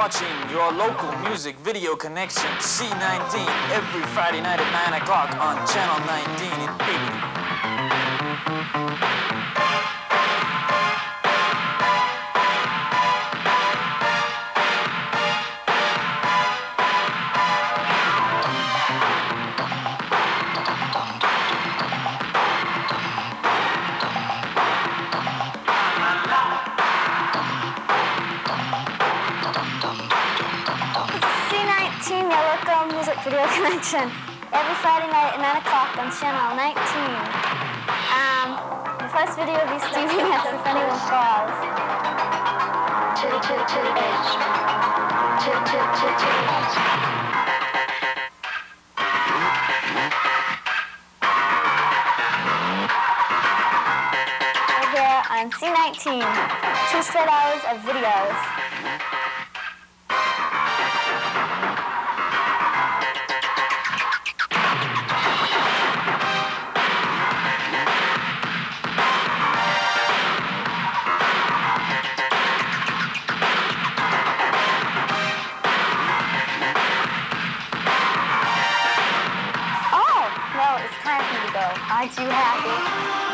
watching your local music video connection, C-19, every Friday night at 9 o'clock on Channel 19 in Peabody. Music video connection every Friday night at 9 o'clock on Channel 19. The first video will be Stevie Nicks if anyone falls. To the edge. To the edge. We're here on C-19, 2 straight hours of videos. Aren't you happy?